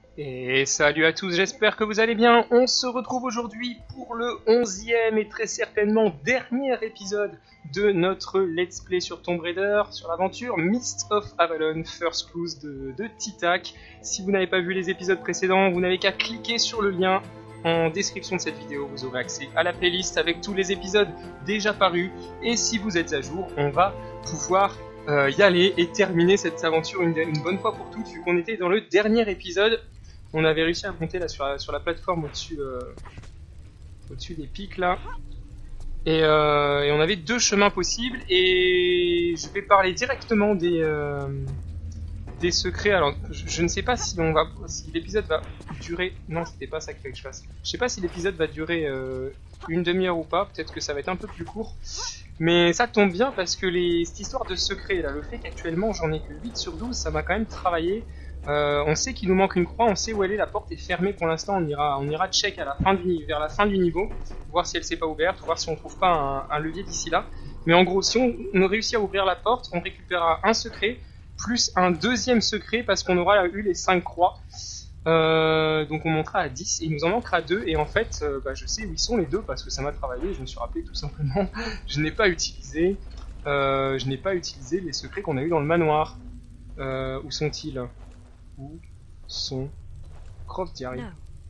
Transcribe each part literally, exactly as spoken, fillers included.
Et salut à tous, j'espère que vous allez bien. On se retrouve aujourd'hui pour le onzième et très certainement dernier épisode de notre Let's Play sur Tomb Raider, sur l'aventure Mist of Avalon First Clues de, de Titac. Si vous n'avez pas vu les épisodes précédents, vous n'avez qu'à cliquer sur le lien en description de cette vidéo. Vous aurez accès à la playlist avec tous les épisodes déjà parus. Et si vous êtes à jour, on va pouvoir euh, y aller et terminer cette aventure une, une bonne fois pour toutes, vu qu'on était dans le dernier épisode. On avait réussi à monter là sur la, sur la plateforme au-dessus euh, au-dessus des pics là. Et, euh, et on avait deux chemins possibles. Et je vais parler directement des, euh, des secrets. Alors je, je ne sais pas si on va si l'épisode va durer. Non, c'était pas ça qu'il fallait que je fasse. Je sais pas si l'épisode va durer euh, une demi-heure ou pas. Peut-être que ça va être un peu plus court. Mais ça tombe bien parce que les, cette histoire de secret là, le fait qu'actuellement j'en ai que huit sur douze, ça m'a quand même travaillé. Euh, on sait qu'il nous manque une croix, on sait où elle est, la porte est fermée pour l'instant, on ira, on ira check à la fin du, vers la fin du niveau, voir si elle s'est pas ouverte, voir si on trouve pas un, un levier d'ici là. Mais en gros, si on, on réussit à ouvrir la porte, on récupérera un secret, plus un deuxième secret, parce qu'on aura eu les cinq croix. Euh, donc on montera à dix, et il nous en manquera deux, et en fait, euh, bah, je sais où ils sont les deux, parce que ça m'a travaillé, je me suis rappelé tout simplement, je n'ai pas utilisé, euh, je n'ai pas utilisé les secrets qu'on a eu dans le manoir. Euh, où sont-ils ? Où sont Croft Diary?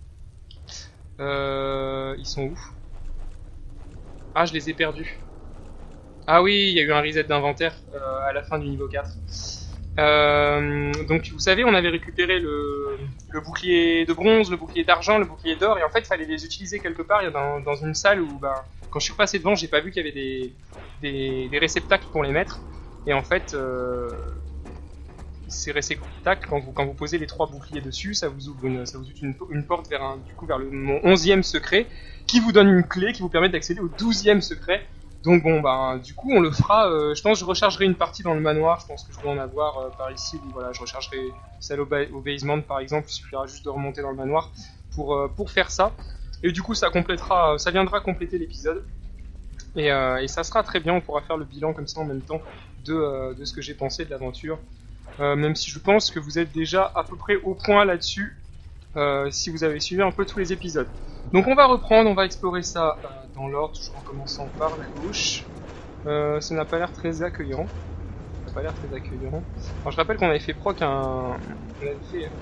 Euh, ils sont où? Ah, je les ai perdus. Ah oui, il y a eu un reset d'inventaire euh, à la fin du niveau quatre. Euh, donc vous savez, on avait récupéré le, le bouclier de bronze, le bouclier d'argent, le bouclier d'or, et en fait il fallait les utiliser quelque part dans, dans une salle où bah, quand je suis passé devant, j'ai pas vu qu'il y avait des, des, des réceptacles pour les mettre. Et en fait... Euh, ces réceptacles, quand vous, quand vous posez les trois boucliers dessus, ça vous ouvre une, ça vous ouvre une, une porte vers, un, du coup, vers le, mon onzième secret, qui vous donne une clé qui vous permet d'accéder au douzième secret. Donc bon, bah, du coup, on le fera. Euh, je pense que je rechargerai une partie dans le manoir. Je pense que je dois en avoir euh, par ici. Où, voilà, je rechargerai celle au, ba au basement, par exemple. Il suffira juste de remonter dans le manoir pour, euh, pour faire ça. Et du coup, ça complétera, ça viendra compléter l'épisode. Et, euh, et ça sera très bien. On pourra faire le bilan comme ça en même temps de, euh, de ce que j'ai pensé de l'aventure. Euh, même si je pense que vous êtes déjà à peu près au point là-dessus, euh, si vous avez suivi un peu tous les épisodes. Donc on va reprendre, on va explorer ça euh, dans l'ordre, toujours en commençant par la gauche. Euh, ça n'a pas l'air très accueillant. Ça n'a pas l'air très accueillant. Alors je rappelle qu'on avait fait proc un... On avait fait...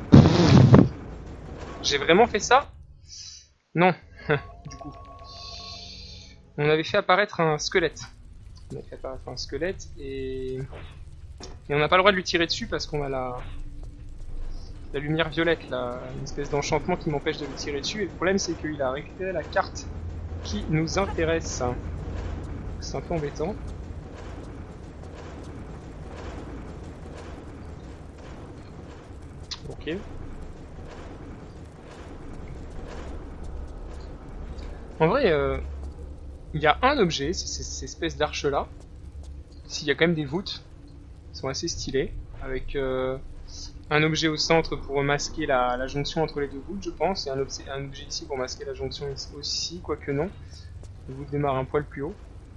J'ai vraiment fait ça? Non, du coup. On avait fait apparaître un squelette. On avait fait apparaître un squelette et... Et on n'a pas le droit de lui tirer dessus parce qu'on a la, la lumière violette, là, une espèce d'enchantement qui m'empêche de lui tirer dessus. Et le problème, c'est qu'il a récupéré la carte qui nous intéresse. C'est un peu embêtant. Ok. En vrai, il euh, y a un objet, c'est cette espèce d'arche-là. S'il y a quand même des voûtes. Sont assez stylés, avec euh, un objet au centre pour masquer la, la jonction entre les deux voûtes, je pense, et un, objet, un objet ici pour masquer la jonction aussi, quoique non. Le voûte démarre un poil plus haut.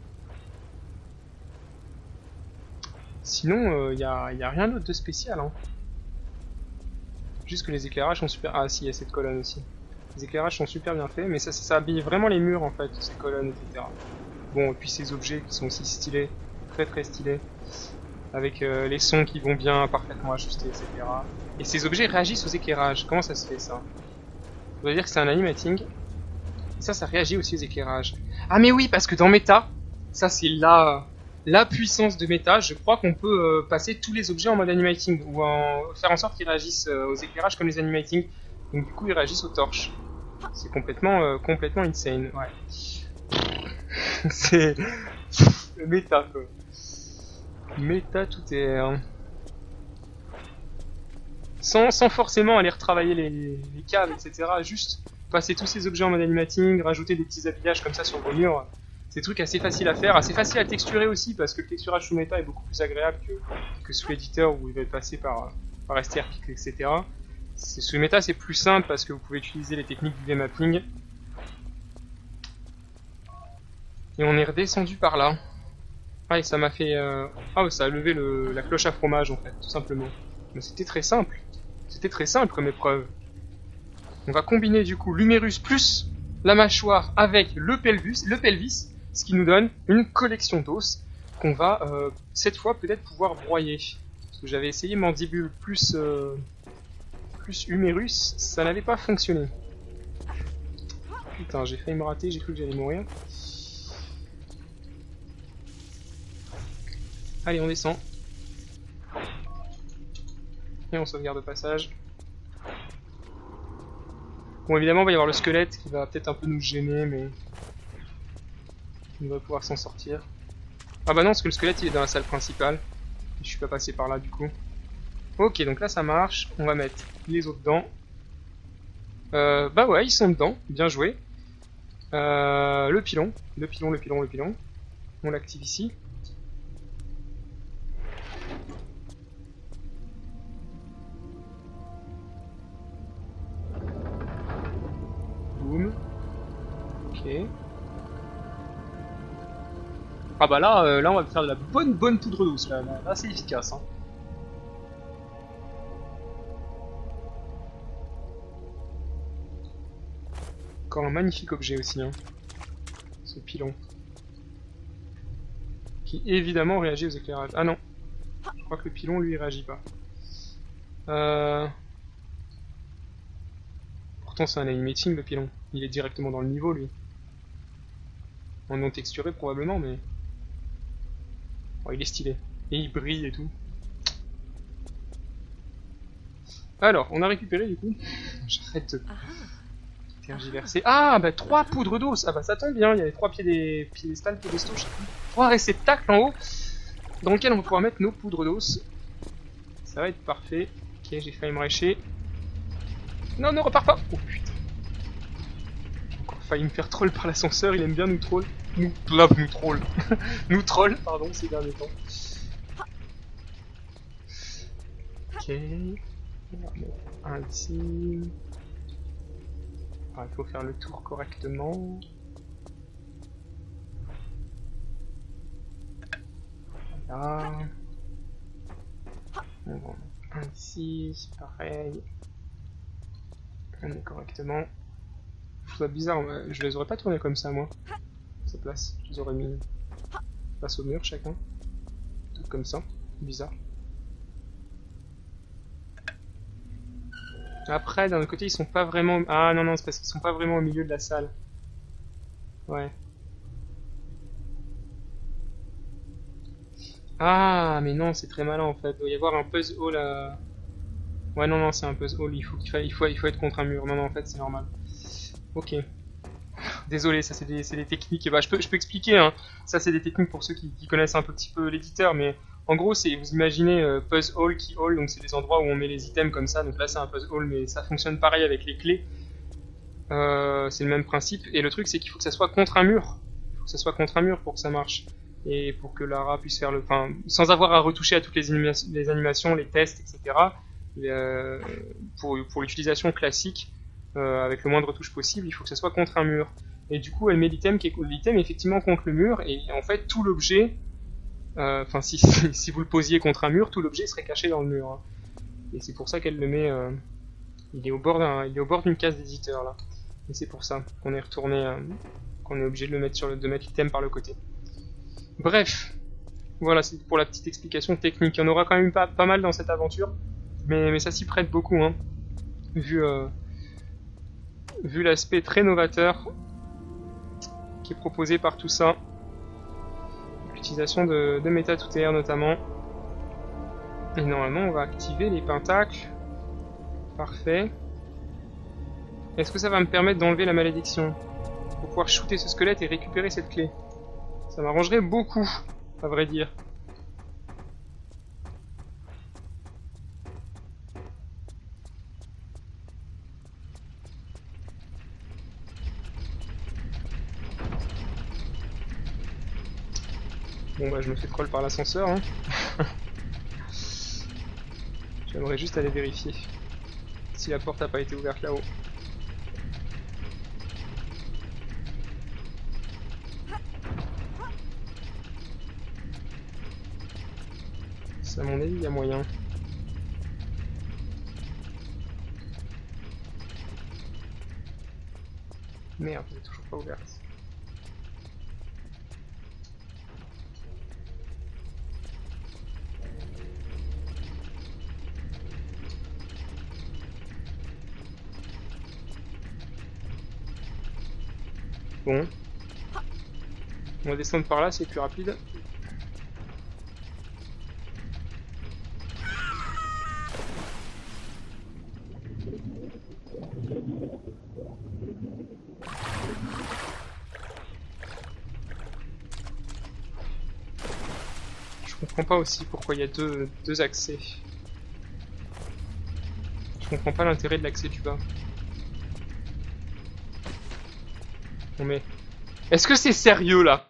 Sinon, il euh, n'y a, y a rien d'autre de spécial. Hein. Juste que les éclairages sont super... Ah si, il y a cette colonne aussi. Les éclairages sont super bien faits, mais ça, ça, ça habille vraiment les murs en fait, ces colonnes, et cetera. Bon, et puis ces objets qui sont aussi stylés, très très stylés. Avec euh, les sons qui vont bien, parfaitement ajustés, et cetera. Et ces objets réagissent aux éclairages. Comment ça se fait, ça? On va dire que c'est un animating. Et ça, ça réagit aussi aux éclairages. Ah mais oui, parce que dans Meta, ça c'est la, la puissance de Meta, je crois qu'on peut euh, passer tous les objets en mode animating, ou en, faire en sorte qu'ils réagissent euh, aux éclairages comme les animating. Donc du coup, ils réagissent aux torches. C'est complètement, euh, complètement insane, ouais. C'est... Meta, quoi. Méta tout est... Hein. Sans, sans forcément aller retravailler les, les caves, et cetera. Juste passer tous ces objets en mode animating, rajouter des petits habillages comme ça sur vos murs. C'est des trucs assez faciles à faire, assez faciles à texturer aussi, parce que le texturage sous méta est beaucoup plus agréable que, que sous l'éditeur où il va être passé par, par S T R P, et cetera. Sous méta c'est plus simple parce que vous pouvez utiliser les techniques du V-mapping. Et on est redescendu par là. Ah, et ça m'a fait... Euh... Ah, ça a levé le... la cloche à fromage, en fait, tout simplement. Mais c'était très simple. c'était très simple comme épreuve. On va combiner du coup l'humérus plus la mâchoire avec le pelvis, le pelvis, ce qui nous donne une collection d'os qu'on va euh, cette fois peut-être pouvoir broyer. Parce que j'avais essayé mandibule plus, euh, plus humérus, ça n'avait pas fonctionné. Putain, j'ai failli me rater, j'ai cru que j'allais mourir. Allez, on descend. Et on sauvegarde au passage. Bon, évidemment, il va y avoir le squelette qui va peut-être un peu nous gêner, mais on va pouvoir s'en sortir. Ah bah non, parce que le squelette il est dans la salle principale. Je suis pas passé par là du coup. Ok, donc là ça marche. On va mettre les autres dedans. Euh, bah ouais, ils sont dedans. Bien joué. Euh, le pilon, le pilon, le pilon, le pilon. On l'active ici. Boum. Ok. Ah bah là, euh, là on va faire de la bonne bonne poudre douce. Là, là, là c'est efficace. Hein. Encore un magnifique objet aussi, hein. Ce pilon. Qui évidemment réagit aux éclairages. Ah non, je crois que le pilon lui réagit pas. Euh... Pourtant c'est un animating le pilon. Il est directement dans le niveau lui. En non texturé probablement mais... Oh, il est stylé. Et il brille et tout. Alors, on a récupéré du coup. J'arrête de tergiverser. Ah bah trois poudres d'os. Ah bah ça tombe bien, il y a les trois pieds des piédestals, piédestaux, je sais plus. Trois réceptacles en haut dans lesquels on va pouvoir mettre nos poudres d'os. Ça va être parfait. Ok, j'ai failli me récher. Non, ne repars pas. Oh putain. J'ai encore failli me faire troll par l'ascenseur, il aime bien nous troll. Nous, love nous troll. nous troll, pardon, ces derniers temps. Ok. On va mettre un ici. Ah, il faut faire le tour correctement. Voilà. On va en mettre un ici, pareil. On est correctement. Je trouve ça bizarre, je les aurais pas tournés comme ça moi. Sa place, je les aurais mis face au mur chacun. Tout comme ça, bizarre. Après, d'un autre côté, ils sont pas vraiment... Ah non, non, c'est parce qu'ils sont pas vraiment au milieu de la salle. Ouais. Ah, mais non, c'est très malin en fait. Il doit y avoir un puzzle à... Ouais, non, non, c'est un puzzle. Il faut, qu'il fa... il faut, il faut être contre un mur. Non, non, en fait, c'est normal. Ok. Désolé, ça c'est des, des techniques. Bah, je peux, je peux expliquer. Hein. Ça, c'est des techniques pour ceux qui, qui connaissent un peu, petit peu l'éditeur, mais... En gros, c'est vous imaginez euh, puzzle hall, key hall, donc c'est des endroits où on met les items comme ça. Donc là, c'est un puzzle hall, mais ça fonctionne pareil avec les clés. Euh, c'est le même principe. Et le truc, c'est qu'il faut que ça soit contre un mur. Il faut que ça soit contre un mur pour que ça marche. Et pour que Lara puisse faire le... Enfin, sans avoir à retoucher à toutes les, anima les animations, les tests, et cetera. Euh, pour pour l'utilisation classique, euh, avec le moindre retouche possible, il faut que ça soit contre un mur. Et du coup, elle met l'item qui est l'item effectivement contre le mur. Et en fait, tout l'objet... Enfin, euh, si, si, si vous le posiez contre un mur, tout l'objet serait caché dans le mur. Hein. Et c'est pour ça qu'elle le met... Euh, il est au bord d'un, il est au bord d'une case d'éditeur, là. Et c'est pour ça qu'on est retourné... Euh, qu'on est obligé de le mettre sur le, de mettre l'item par le côté. Bref. Voilà, c'est pour la petite explication technique. Il y en aura quand même pas, pas mal dans cette aventure. Mais, mais ça s'y prête beaucoup, hein. Vu, euh, vu l'aspect très novateur qui est proposé par tout ça. L'utilisation de, de méta tout air notamment. Et normalement on va activer les pentacles. Parfait. Est-ce que ça va me permettre d'enlever la malédiction pour pouvoir shooter ce squelette et récupérer cette clé? Ça m'arrangerait beaucoup, à vrai dire. Bon bah je me fais troll par l'ascenseur hein. J'aimerais juste aller vérifier si la porte n'a pas été ouverte là-haut. Ça à mon avis il y a moyen. Merde, elle est toujours pas ouverte. Bon. On va descendre par là, c'est plus rapide. Je comprends pas aussi pourquoi il y a deux, deux accès. Je comprends pas l'intérêt de l'accès du bas. Non mais... Est-ce que c'est sérieux là?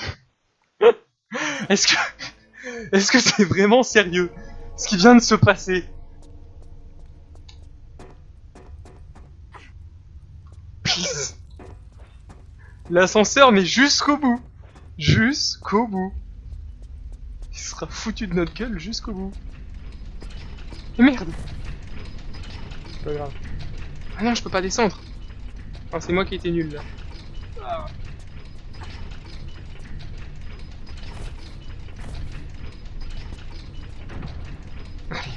Est-ce que... Est-ce que c'est vraiment sérieux ce qui vient de se passer? Please. L'ascenseur mais jusqu'au bout. Jusqu'au bout. Il sera foutu de notre gueule jusqu'au bout. Mais merde. C'est pas grave. Ah non, je peux pas descendre. Ah, c'est moi qui étais nul là. Ah. Allez.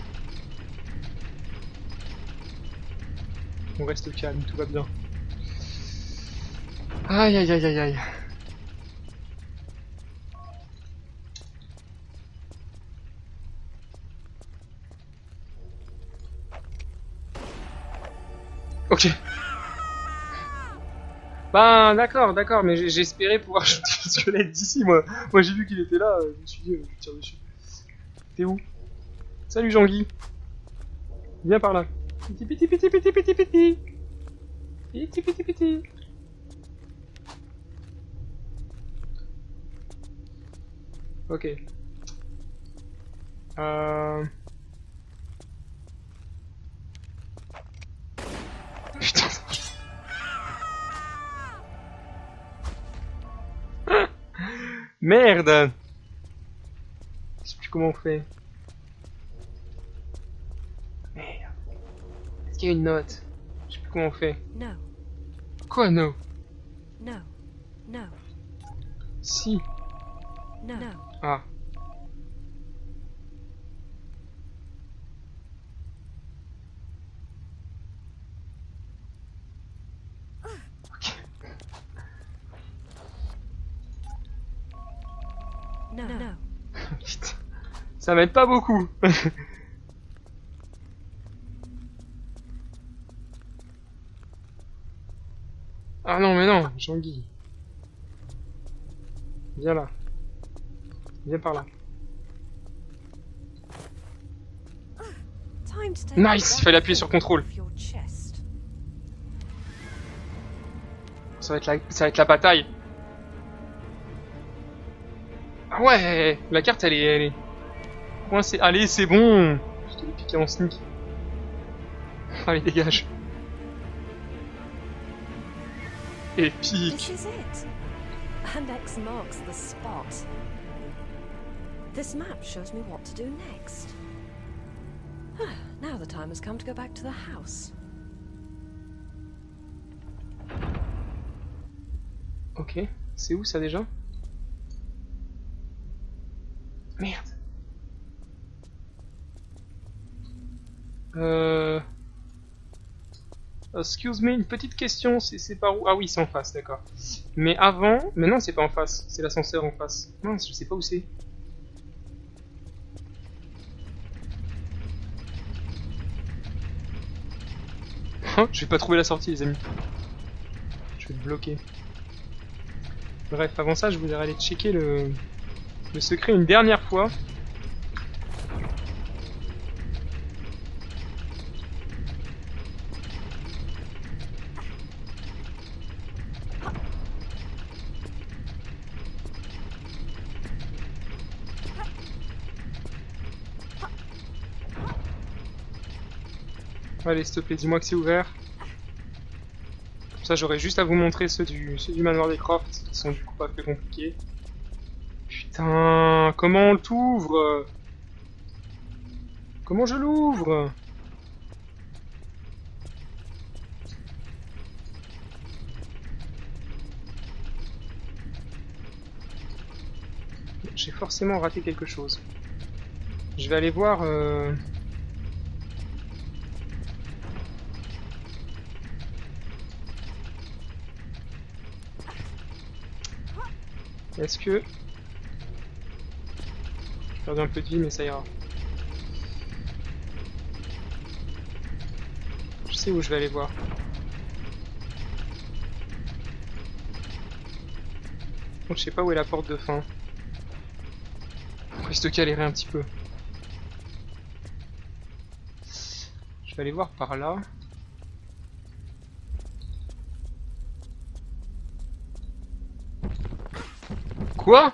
On reste calme, tout va bien. Aïe aïe aïe aïe aïe. Ok. Bah d'accord, d'accord, mais j'espérais pouvoir shooter le squelette d'ici, moi. Moi j'ai vu qu'il était là, je me suis dit, euh, je tire dessus. T'es où? Salut Jean-Guy. Viens par là. Piti piti piti piti piti piti. Piti piti piti. Ok. Euh... Putain. Merde. Je sais plus comment on fait. Merde. Est-ce qu'il y a une note? Je sais plus comment on fait. No. Quoi, no? No. No. Si. No. No. Ah. No. No. Putain. Ça m'aide pas beaucoup. Ah non mais non, Jean-Guy. Viens là. Viens par là. Nice, il fallait appuyer sur contrôle. Ça va être la, ça va être la bataille. Ah ouais, la carte elle est, elle est coincée. Allez, c'est bon. Je te l'ai piqué en sneak. Allez, dégage. Épique. This is it. And X marks the spot. This map shows me what to do next. Now the time has come to go back to the house. Ok, c'est où ça déjà? Merde. Euh... Excuse me, une petite question, c'est par où? Ah oui, c'est en face, d'accord. Mais avant... Mais non, c'est pas en face, c'est l'ascenseur en face. Mince, je sais pas où c'est. Oh, je vais pas trouver la sortie, les amis. Je vais te bloquer. Bref, avant ça, je voudrais aller checker le, le secret une dernière fois. Allez, s'il te plaît, dis-moi que c'est ouvert. Comme ça, j'aurai juste à vous montrer ceux du, ceux du manoir des Croft, qui sont du coup pas très compliqués. Putain, comment on t'ouvre? Comment je l'ouvre? j'ai forcément raté quelque chose. Je vais aller voir... Euh... Est-ce que... J'ai perdu un peu de vie, mais ça ira. Je sais où je vais aller voir. Donc, je sais pas où est la porte de fin. On va se galérer un petit peu. Je vais aller voir par là. Quoi?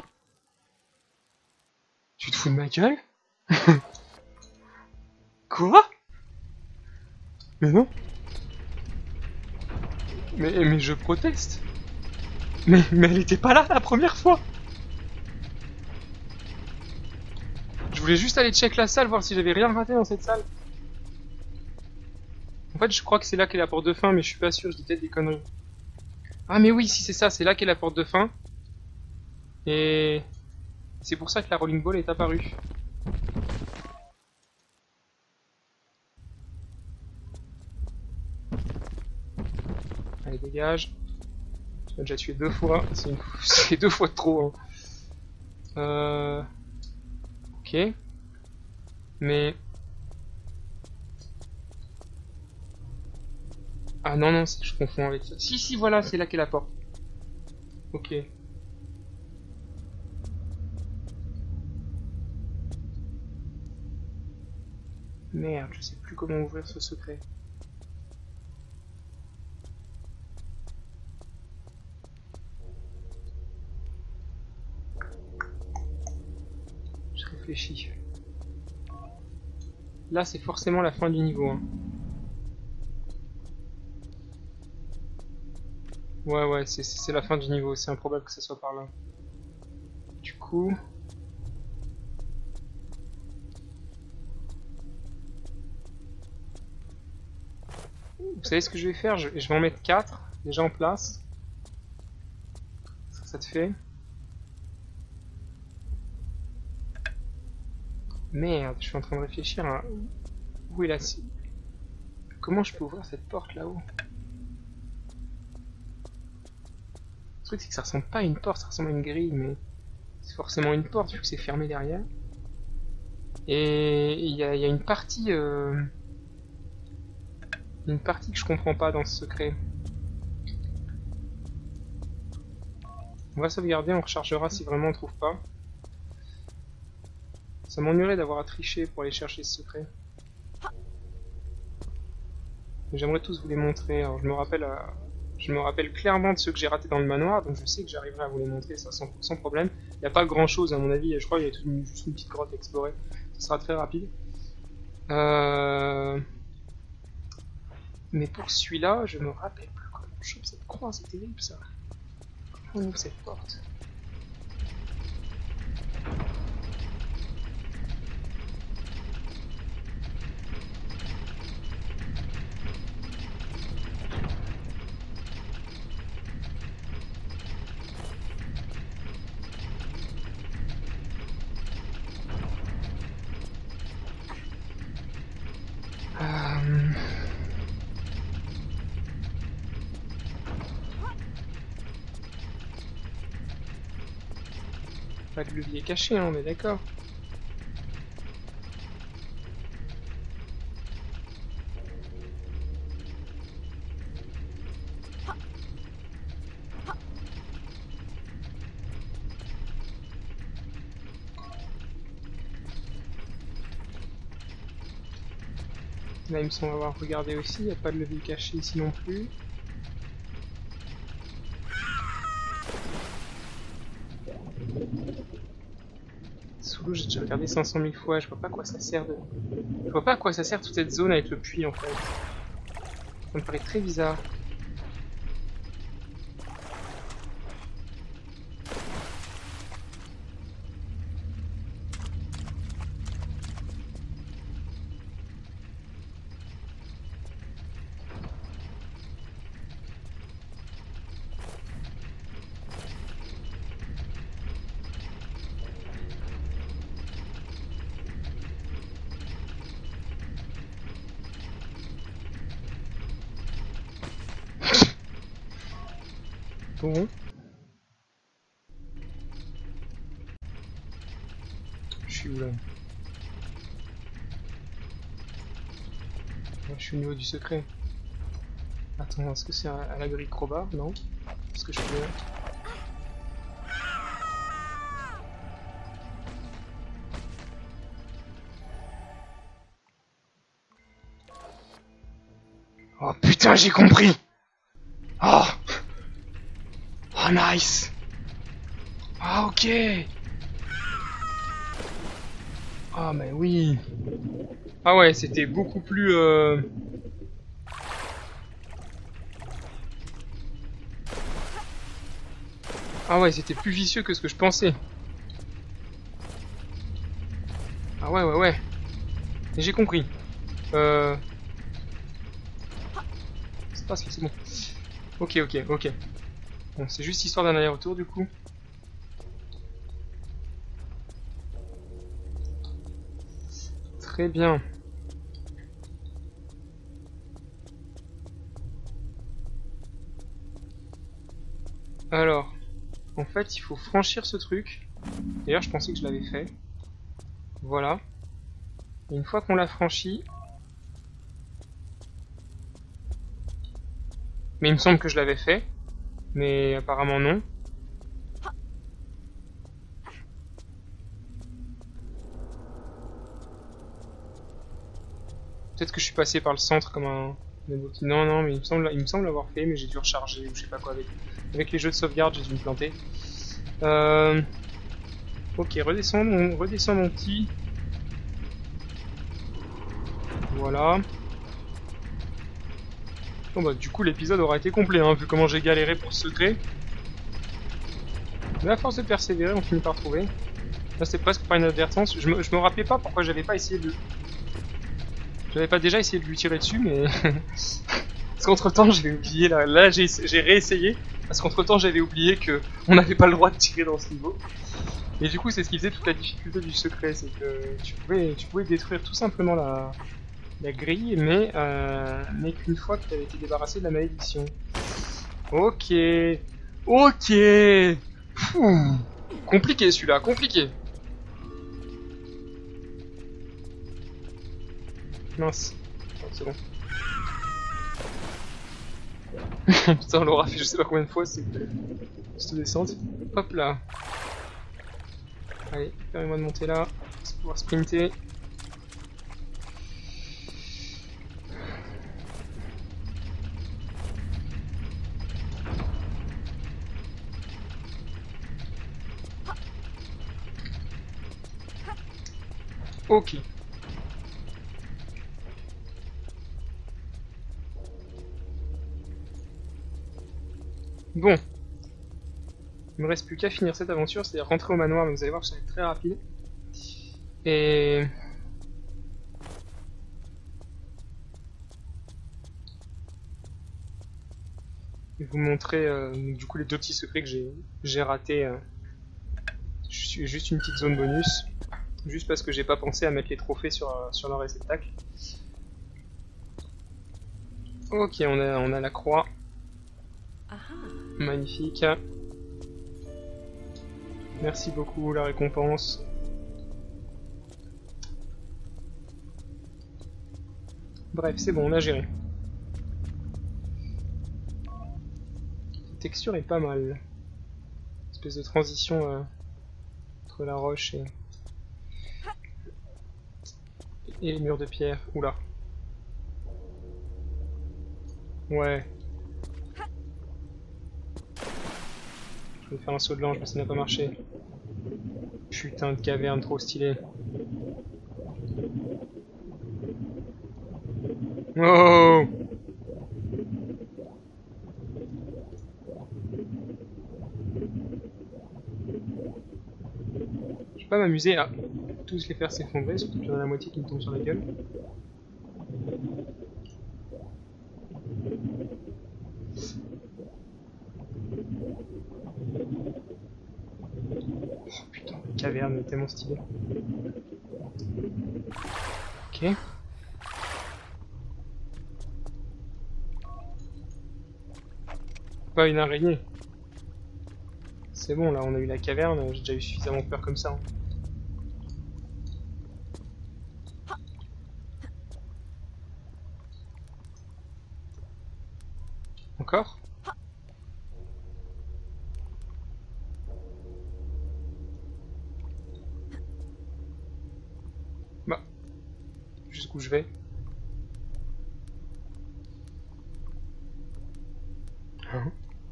Tu te fous de ma gueule? Quoi? Mais non. Mais, mais je proteste. Mais, mais elle était pas là la première fois. Je voulais juste aller check la salle, voir si j'avais rien raté dans cette salle. En fait, je crois que c'est là qu'est la porte de fin, mais je suis pas sûr, je dis peut-être des conneries. Ah mais oui, si c'est ça, c'est là qu'est la porte de fin. Et c'est pour ça que la rolling ball est apparue. Allez, dégage. Tu m'as déjà tué deux fois, c'est une... deux fois de trop. Hein. Euh... Ok. Mais... Ah non, non, je confonds avec ça. Si, si, voilà, c'est là qu'est la porte. Ok. Merde, je sais plus comment ouvrir ce secret. Je réfléchis. Là, c'est forcément la fin du niveau. Hein. Ouais, ouais, c'est la fin du niveau. C'est improbable que ça soit par là. Du coup... Vous savez ce que je vais faire? Je vais en mettre quatre déjà en place. Ça, ça te fait. Merde, je suis en train de réfléchir à... Où est la... Comment je peux ouvrir cette porte là-haut? Le truc c'est que ça ressemble pas à une porte, ça ressemble à une grille, mais... C'est forcément une porte vu que c'est fermé derrière. Et il y, y a une partie... Euh... Une partie que je comprends pas dans ce secret. On va sauvegarder, on rechargera si vraiment on trouve pas. Ça m'ennuierait d'avoir à tricher pour aller chercher ce secret. J'aimerais tous vous les montrer. Alors je me rappelle, euh, je me rappelle clairement de ceux que j'ai ratés dans le manoir, donc je sais que j'arriverai à vous les montrer ça sans, sans problème. Il n'y a pas grand chose à mon avis. Je crois qu'il y a une, juste une petite grotte à explorer. Ce sera très rapide. Euh... Mais pour celui-là, je me rappelle plus comment on chope cette croix, c'est terrible ça. Comment on ouvre cette porte? Pas de levier caché, hein, on est d'accord. Là, il me semble avoir regardé aussi, il n'y a pas de levier caché ici non plus. Sous l'eau, j'ai déjà regardé cinq cent mille fois, je vois pas à quoi ça sert de... Je vois pas à quoi ça sert toute cette zone avec le puits en fait. Ça me paraît très bizarre. Bon. Je suis où là? Je suis au niveau du secret. Attends, est-ce que c'est à, à la grille crowbar? Non. Est-ce que je peux... Oh putain, j'ai compris! Oh! Oh nice! Ah ok! Ah mais oui! Ah ouais, c'était beaucoup plus... Euh... Ah ouais, c'était plus vicieux que ce que je pensais. Ah ouais, ouais, ouais. J'ai compris. Euh... C'est pas ce que c'est bon. Ok, ok, ok. Bon, c'est juste histoire d'un aller-retour du coup. Très bien. Alors, en fait, il faut franchir ce truc. D'ailleurs, je pensais que je l'avais fait. Voilà. Et une fois qu'on l'a franchi... Mais il me semble que je l'avais fait. Mais apparemment non. Peut-être que je suis passé par le centre comme un... Non, non, mais il me semble, il me semble l'avoir fait, mais j'ai dû recharger ou je sais pas quoi avec. Avec les jeux de sauvegarde, j'ai dû me planter. Euh... Ok, redescends mon, redescends mon petit. Voilà. Bon bah du coup l'épisode aura été complet, hein, vu comment j'ai galéré pour ce secret. Mais à force de persévérer, on finit par trouver. Là c'est presque par inadvertance. Je me, je me rappelais pas pourquoi j'avais pas essayé de... J'avais pas déjà essayé de lui tirer dessus, mais... Parce qu'entre temps j'avais oublié, là, là j'ai réessayé. Parce qu'entre temps j'avais oublié que on n'avait pas le droit de tirer dans ce niveau. Et du coup c'est ce qui faisait toute la difficulté du secret, c'est que tu pouvais, tu pouvais détruire tout simplement la... la grille, mais, euh, mais qu'une fois que tu avais été débarrassé de la malédiction. Ok. Ok. Fou. Compliqué celui-là, compliqué. Mince. Oh, c'est bon. Putain, on l'aura fait je sais pas combien de fois, c'est cette descente. Hop là. Allez, permets-moi de monter là, pour pouvoir sprinter. Ok. Bon. Il me reste plus qu'à finir cette aventure, c'est-à-dire rentrer au manoir, mais vous allez voir que ça va être très rapide. Et... Et vous montrer euh, du coup les deux petits secrets que j'ai ratés. Euh... Je suis juste une petite zone bonus. Juste parce que j'ai pas pensé à mettre les trophées sur, euh, sur le réceptacle. Ok, on a, on a la croix. Magnifique. Merci beaucoup, la récompense. Bref, c'est bon, on a géré. La texture est pas mal. Espèce de transition euh, entre la roche et... et les murs de pierre. Oula. Ouais. Je vais faire un saut de l'ange, mais ça n'a pas marché. Putain de caverne, trop stylé. Oh! Je vais pas m'amuser à tous les faire s'effondrer, surtout qu'il y en a la moitié qui me tombe sur la gueule. Oh putain, la caverne est tellement stylée. Ok. Pas une araignée. C'est bon, là, on a eu la caverne, j'ai déjà eu suffisamment peur comme ça. Hein. Encore? Bah, jusqu'où je vais? Hein?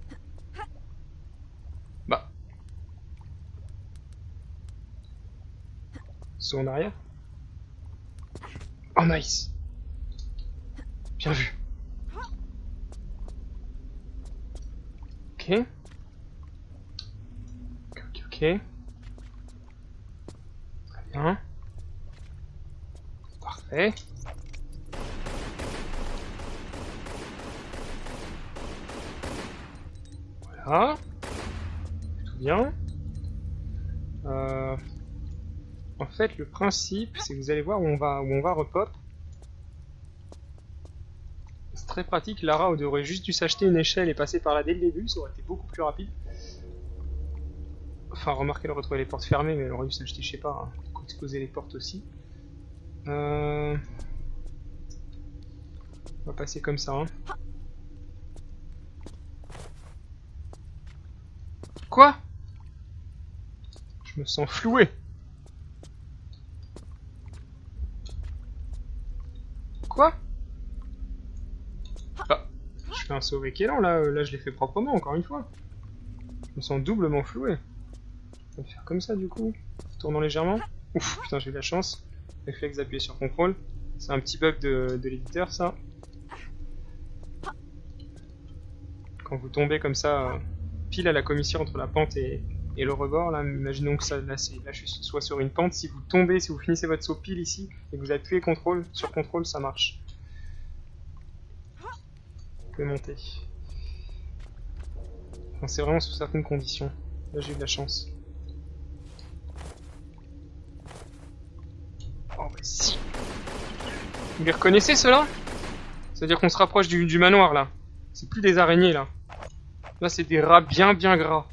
Bah. Saut en arrière? Oh nice! Bien vu. Ok. Ok, ok, ok. Très bien. Parfait. Voilà. Tout bien. Euh... En fait, le principe, c'est que vous allez voir où on va, où on va repop. C'est très pratique. Lara aurait juste dû s'acheter une échelle et passer par là dès le début, ça aurait été beaucoup plus rapide. Enfin, remarquez, elle aurait trouvé les portes fermées, mais elle aurait dû s'acheter, je sais pas, hein, exposer les portes aussi. Euh... On va passer comme ça. Hein. Quoi? Je me sens floué. Quoi? Ah, je fais un saut avec élan là, là je l'ai fait proprement encore une fois. Je me sens doublement floué. On va faire comme ça du coup, tournant légèrement. Ouf, putain j'ai eu la chance. Réflexe d'appuyer sur contrôle. C'est un petit bug de, de l'éditeur ça. Quand vous tombez comme ça, euh, pile à la commissure entre la pente et, et le rebord, là, imaginons que ça, là, là je suis soit sur une pente, si vous tombez, si vous finissez votre saut pile ici, et que vous appuyez contrôle, sur contrôle, ça marche. Vous pouvez monter. Enfin, c'est vraiment sous certaines conditions. Là j'ai eu de la chance. Oh bah si. Vous les reconnaissez ceux-là? C'est-à-dire qu'on se rapproche du, du manoir là. C'est plus des araignées là. Là c'est des rats bien bien gras.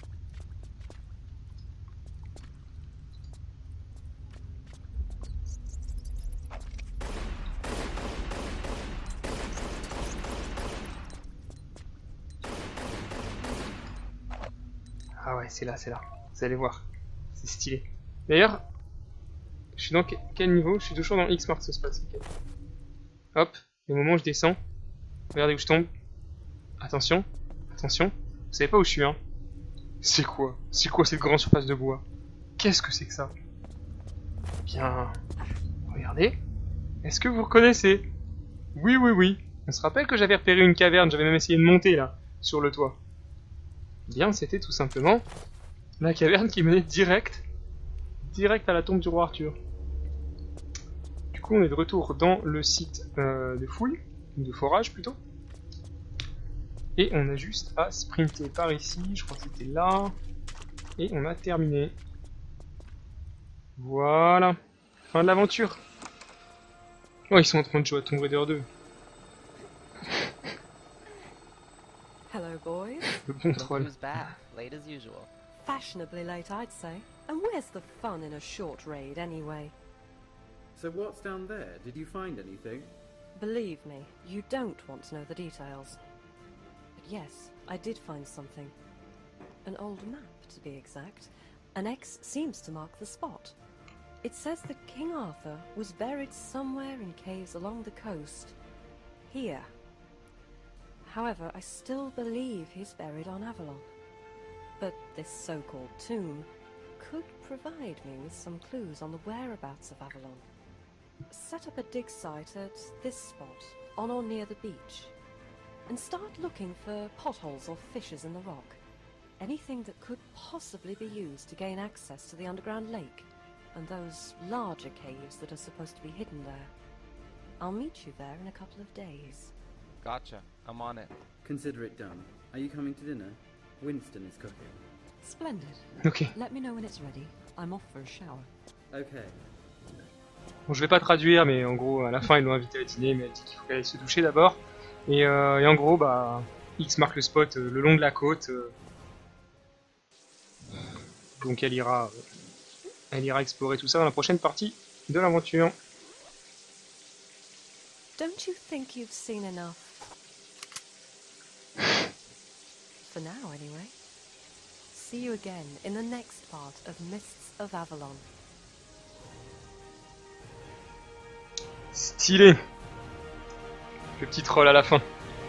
Ah ouais c'est là, c'est là. Vous allez voir. C'est stylé. D'ailleurs, je suis dans quel niveau? Je suis toujours dans X marque ce spot. Okay. Hop, le moment où je descends. Regardez où je tombe. Attention, attention. Vous savez pas où je suis hein? C'est quoi? C'est quoi cette grande surface de bois? Qu'est-ce que c'est que ça? Bien... Regardez. Est-ce que vous reconnaissez? Oui, oui, oui. On se rappelle que j'avais repéré une caverne, j'avais même essayé de monter là, sur le toit. Bien, c'était tout simplement la caverne qui menait direct, direct à la tombe du roi Arthur. Du coup, on est de retour dans le site euh, de fouille, de forage plutôt. Et on a juste à sprinter par ici, je crois que c'était là. Et on a terminé. Voilà. Fin de l'aventure. Oh, ils sont en train de jouer à Tomb Raider deux. Hello, boys. Le bon troll. Who's back? Late as usual. Fashionably late, I'd say. And where's the fun in a short raid, anyway? So what's down there? Did you find anything? Believe me, you don't want to know the details. But yes, I did find something. An old map, to be exact. An X seems to mark the spot. It says that King Arthur was buried somewhere in caves along the coast. Here. However, I still believe he's buried on Avalon. But this so-called tomb could provide me with some clues on the whereabouts of Avalon. Set up a dig site at this spot, on or near the beach, and start looking for potholes or fissures in the rock. Anything that could possibly be used to gain access to the underground lake, and those larger caves that are supposed to be hidden there. I'll meet you there in a couple of days. Gotcha. I'm on it. Consider it done. Are you coming to dinner? Winston is cooking. Splendid. Ok. Let me know when it's ready. I'm off for a shower. Okay. Bon, je vais pas traduire, mais en gros, à la fin, ils l'ont invité à dîner, mais elle dit qu'il faut qu'elle aille se doucher d'abord. Et, euh, et en gros, bah, X marque le spot euh, le long de la côte. Euh... Donc elle ira, elle ira explorer tout ça dans la prochaine partie de l'aventure. Don't you think you've seen enough? For now, anyway. See you again in the next part of Mists of Avalon. Stylé. Le petit troll à la fin.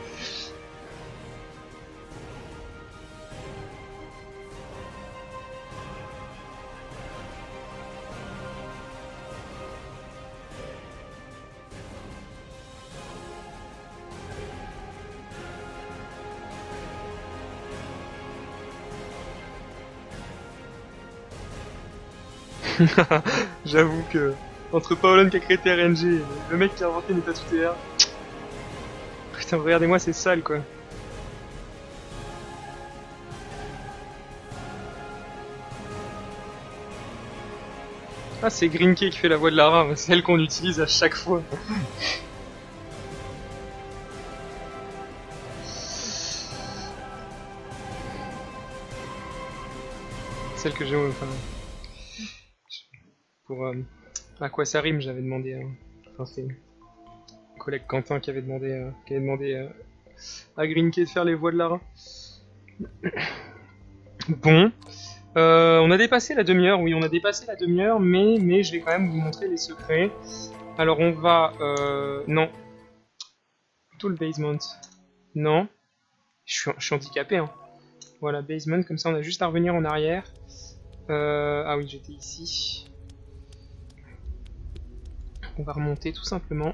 J'avoue que entre Paolon qui a créé T R N G et le mec qui a inventé Meta deux T R, putain, regardez-moi, c'est sale quoi. Ah, c'est Greenkey qui fait la voix de Lara, c'est elle qu'on utilise à chaque fois. Celle que j'ai, enfin, pour euh, à quoi ça rime, j'avais demandé, euh, enfin c'est mon collègue Quentin qui avait demandé, euh, qui avait demandé euh, à Greenkey de faire les voix de Lara. Bon, euh, on a dépassé la demi-heure, oui on a dépassé la demi-heure, mais, mais je vais quand même vous montrer les secrets. Alors on va, euh, non, plutôt le basement, non, je suis, je suis handicapé, hein. Voilà, basement, comme ça on a juste à revenir en arrière. Euh, ah oui, j'étais ici. On va remonter tout simplement.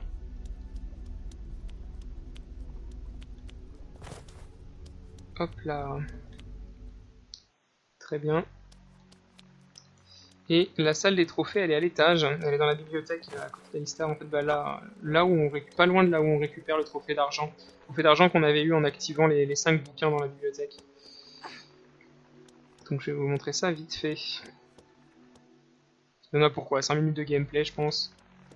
Hop là. Très bien. Et la salle des trophées, elle est à l'étage. Elle est dans la bibliothèque à côté d'Alistar. En fait, bah là, là où on réc... pas loin de là où on récupère le trophée d'argent. Le trophée d'argent qu'on avait eu en activant les, les cinq bouquins dans la bibliothèque. Donc je vais vous montrer ça vite fait. Il y en a pourquoi cinq minutes de gameplay, je pense.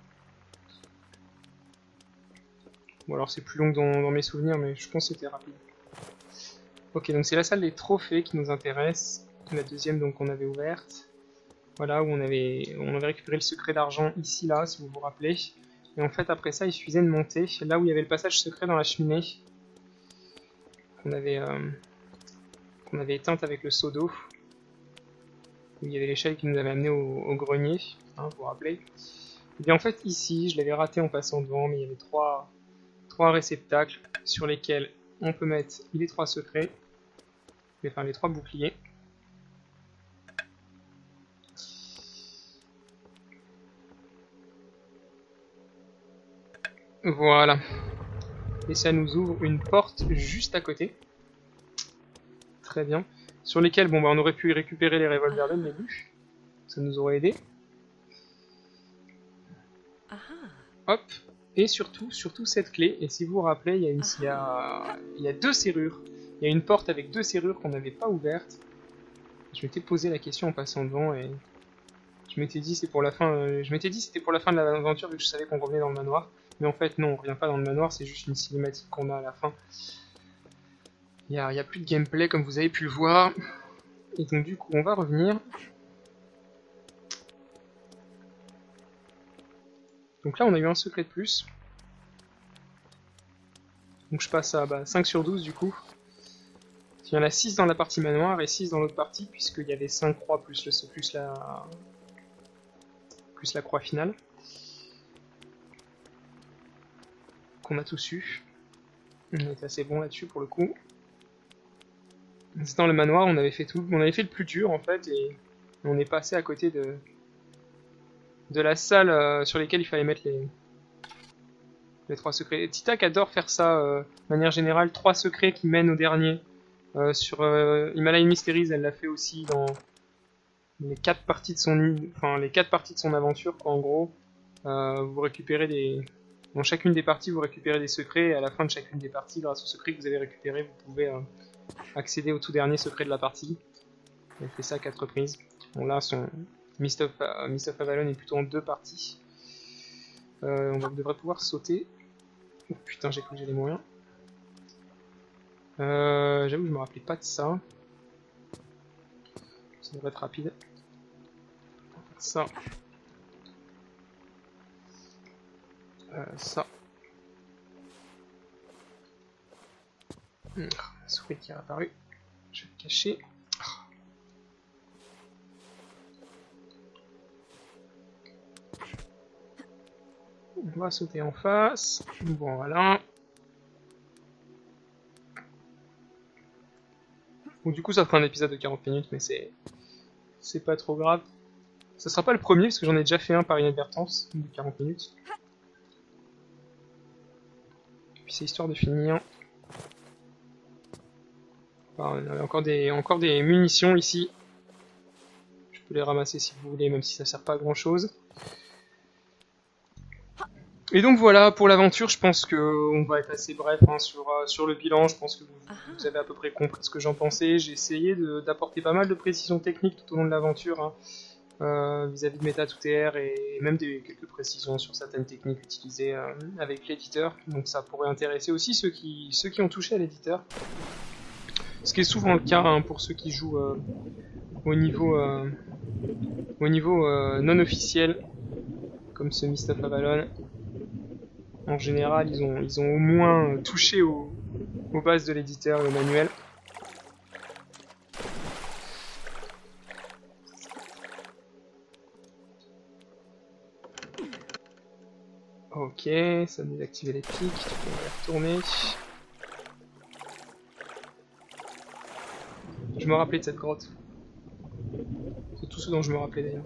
Bon alors c'est plus long que dans, dans mes souvenirs, mais je pense que c'était rapide. Ok, donc c'est la salle des trophées qui nous intéresse. La deuxième donc qu'on avait ouverte. Voilà, où on avait, on avait récupéré le secret d'argent ici, là, si vous vous rappelez. Et en fait, après ça, il suffisait de monter. Là où il y avait le passage secret dans la cheminée. Qu'on avait, euh, qu'on avait éteinte avec le seau d'eau. Où il y avait l'échelle qui nous avait amené au, au grenier. Hein, vous vous rappelez. Et bien en fait, ici, je l'avais raté en passant devant, mais il y avait trois, trois réceptacles sur lesquels on peut mettre les trois secrets. Enfin, les trois boucliers. Voilà. Et ça nous ouvre une porte juste à côté. Très bien. Sur lesquels, bon bah on aurait pu récupérer les revolvers de début. Ça nous aurait aidé. Hop. Et surtout, surtout cette clé. Et si vous vous rappelez, il y a, une, il y a, il y a deux serrures. Il y a une porte avec deux serrures qu'on n'avait pas ouvertes. Je m'étais posé la question en passant devant et je m'étais dit c'est pour la fin. Euh, je m'étais dit c'était pour la fin de l'aventure vu que je savais qu'on revenait dans le manoir. Mais en fait, non, on revient pas dans le manoir, c'est juste une cinématique qu'on a à la fin. Il n'y a, a plus de gameplay, comme vous avez pu le voir. Et donc, du coup, on va revenir. Donc là, on a eu un secret de plus. Donc, je passe à bah, cinq sur douze, du coup. Il y en a six dans la partie manoir et six dans l'autre partie, puisqu'il y avait cinq croix plus, le, plus, la, plus la croix finale. On a tous eu. On est assez bon là-dessus pour le coup. C'est dans le manoir, on avait fait tout, on avait fait le plus dur en fait et on est passé à côté de de la salle euh, sur lesquelles il fallait mettre les les trois secrets. Titak adore faire ça euh, de manière générale, trois secrets qui mènent au dernier. Euh, sur euh, Himalayan Mysteries, elle l'a fait aussi dans les quatre parties de son, enfin les quatre parties de son aventure. En gros, euh, vous récupérez des Dans chacune des parties, vous récupérez des secrets, et à la fin de chacune des parties, grâce aux secrets que vous avez récupérés, vous pouvez euh, accéder au tout dernier secret de la partie. Elle fait ça à quatre reprises. Bon là, son Mist of, uh, Mist of Avalon est plutôt en deux parties. Euh, on va, devrait pouvoir sauter. Oh putain, j'ai cru que j'ai les moyens. Euh, J'avoue que je me rappelais pas de ça. Ça devrait être rapide. Ça. Euh, ça. Hum, la souris qui est apparue. Je vais le cacher. On va sauter en face. Bon, voilà. Bon, du coup, ça fera un épisode de quarante minutes, mais c'est c'est pas trop grave. Ça sera pas le premier, parce que j'en ai déjà fait un par inadvertance, de quarante minutes. Puis c'est histoire de finir. Enfin, on a encore des, encore des munitions ici. Je peux les ramasser si vous voulez, même si ça sert pas à grand chose. Et donc voilà, pour l'aventure, je pense qu'on va être assez bref hein, sur, euh, sur le bilan. Je pense que vous, vous avez à peu près compris ce que j'en pensais. J'ai essayé d'apporter pas mal de précisions techniques tout au long de l'aventure, hein, euh, vis-à-vis de MetaToutr et même des, quelques précisions sur certaines techniques utilisées euh, avec l'éditeur. Donc ça pourrait intéresser aussi ceux qui, ceux qui ont touché à l'éditeur. Ce qui est souvent le cas hein, pour ceux qui jouent euh, au niveau, euh, au niveau euh, non officiel, comme ce Mist of Avalon. En général, ils ont, ils ont au moins touché au, aux bases de l'éditeur et au manuel. Ok, ça a désactivé les pics, on va y retourner. Je me rappelais de cette grotte. C'est tout ce dont je me rappelais d'ailleurs.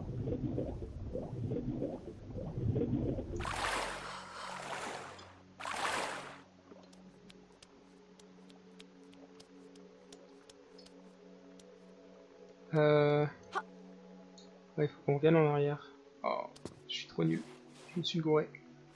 Euh... Ouais, il faut qu'on revienne en arrière. Oh, je suis trop nul. Je me suis gouré.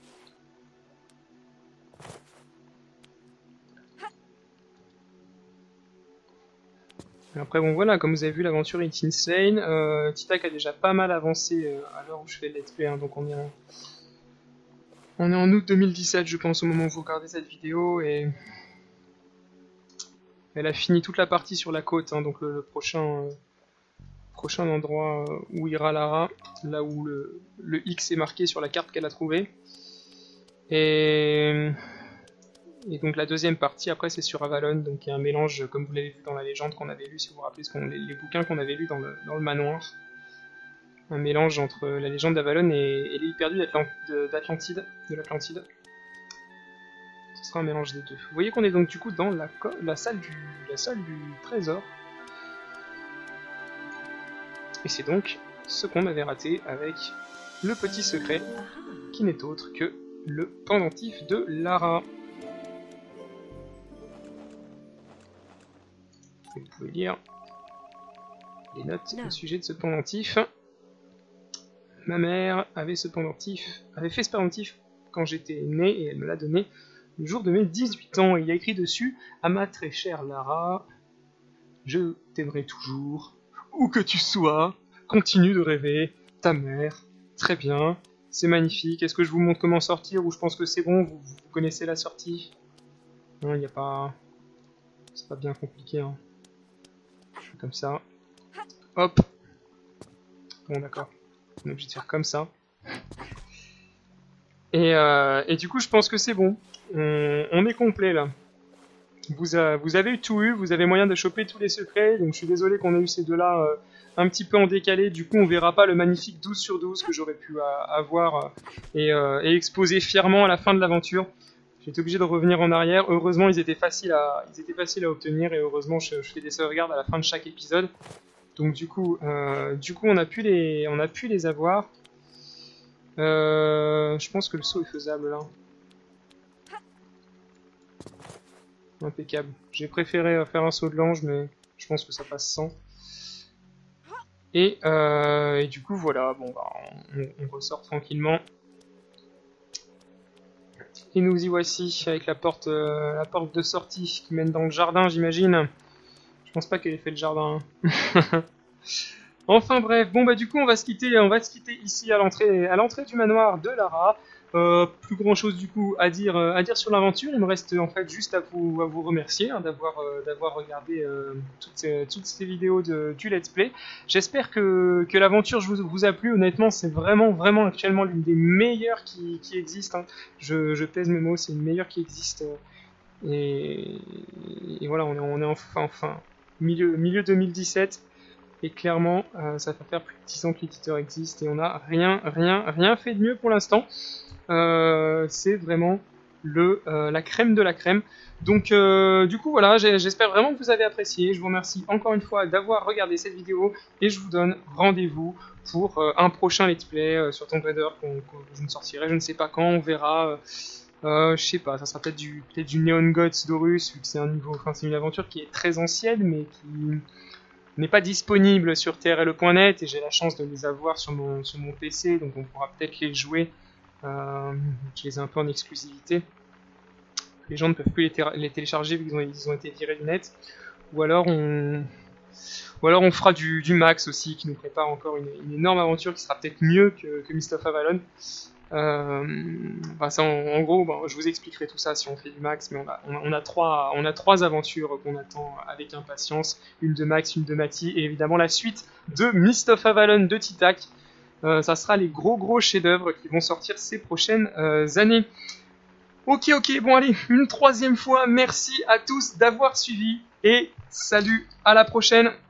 Après bon voilà, comme vous avez vu, l'aventure est insane. Euh, Titak a déjà pas mal avancé euh, à l'heure où je fais le let's play, hein, donc on est en... On est en août deux mille dix-sept je pense au moment où vous regardez cette vidéo et... Elle a fini toute la partie sur la côte, hein, donc le, le prochain... Euh... prochain endroit où ira Lara, là où le, le X est marqué sur la carte qu'elle a trouvée. Et... et donc la deuxième partie après c'est sur Avalon, donc il y a un mélange comme vous l'avez vu dans la légende qu'on avait lu, si vous vous rappelez ce qu'on, les, les bouquins qu'on avait lus dans le, dans le manoir. Un mélange entre la légende d'Avalon et, et l'île perdue d'Atlantide, de l'Atlantide. Ce sera un mélange des deux. Vous voyez qu'on est donc du coup dans la, la, salle, du, la salle du trésor. Et c'est donc ce qu'on avait raté avec le petit secret, qui n'est autre que le pendentif de Lara. Vous pouvez lire les notes au sujet de ce pendentif. Ma mère avait ce pendentif, avait fait ce pendentif quand j'étais né et elle me l'a donné le jour de mes dix-huit ans. Et il y a écrit dessus: à ma très chère Lara, je t'aimerai toujours. Où que tu sois, continue de rêver, ta mère. Très bien, c'est magnifique. Est-ce que je vous montre comment sortir ou je pense que c'est bon, vous, vous connaissez la sortie? Non, il n'y a pas... C'est pas bien compliqué. Hein. Je fais comme ça. Hop. Bon, d'accord. On est obligé de faire comme ça. Et, euh, et du coup, je pense que c'est bon. On, on est complet là. Vous, a, vous avez tout eu, vous avez moyen de choper tous les secrets, donc je suis désolé qu'on ait eu ces deux-là euh, un petit peu en décalé, du coup on verra pas le magnifique douze sur douze que j'aurais pu euh, avoir euh, et, euh, et exposer fièrement à la fin de l'aventure. J'étais obligé de revenir en arrière, heureusement ils étaient faciles à, ils étaient faciles à obtenir et heureusement je, je fais des sauvegardes à la fin de chaque épisode. Donc du coup, euh, du coup on, a pu les, on a pu les avoir. Euh, je pense que le saut est faisable là. Impeccable. J'ai préféré faire un saut de l'ange, mais je pense que ça passe sans. Et, euh, et du coup, voilà, bon, bah, on, on ressort tranquillement. Et nous y voici, avec la porte, euh, la porte de sortie qui mène dans le jardin, j'imagine. Je pense pas qu'elle ait fait le jardin. Enfin bref, bon bah du coup on va se quitter, on va se quitter ici à l'entrée, à l'entrée du manoir de Lara. Euh, plus grand chose du coup à dire, euh, à dire sur l'aventure. Il me reste en fait juste à vous, à vous remercier hein, d'avoir, euh, d'avoir regardé euh, toutes, ces, toutes ces vidéos de, du let's play. J'espère que, que l'aventure vous, vous a plu. Honnêtement, c'est vraiment vraiment actuellement l'une des meilleures qui, qui existent. Hein. Je, je pèse mes mots, c'est une meilleure qui existe. Euh, et, et voilà, on est, on est enfin, enfin milieu, milieu deux mille dix-sept. Et clairement, euh, ça va faire plus de dix ans que l'éditeur existe et on n'a rien, rien, rien fait de mieux pour l'instant. Euh, c'est vraiment le, euh, la crème de la crème. Donc euh, du coup voilà, j'espère vraiment que vous avez apprécié. Je vous remercie encore une fois d'avoir regardé cette vidéo et je vous donne rendez-vous pour euh, un prochain let's play euh, sur Tomb Raider que je ne sortirai, je ne sais pas quand, on verra. Euh, je sais pas, ça sera peut-être du, peut-être du Neon Gods d'Horus vu que c'est un niveau, enfin c'est une aventure qui est très ancienne mais qui n'est pas disponible sur T R L E point net et j'ai la chance de les avoir sur mon, sur mon P C, donc on pourra peut-être les jouer. Euh, je les ai un peu en exclusivité. Les gens ne peuvent plus les, les télécharger vu qu'ils ont, ils ont été virés du net. Ou alors on, ou alors on fera du, du max aussi qui nous prépare encore une, une énorme aventure qui sera peut-être mieux que, que Mist of Avalon. Euh, enfin, ça, en, en gros, bon, je vous expliquerai tout ça si on fait du max, mais on a, on a, on a, trois, on a trois aventures qu'on attend avec impatience. Une de Max, une de Mati et évidemment la suite de Mist of Avalon de Titac. Euh, ça sera les gros gros chefs-d'œuvre qui vont sortir ces prochaines euh, années. Ok, ok, bon allez, une troisième fois, merci à tous d'avoir suivi et salut, à la prochaine.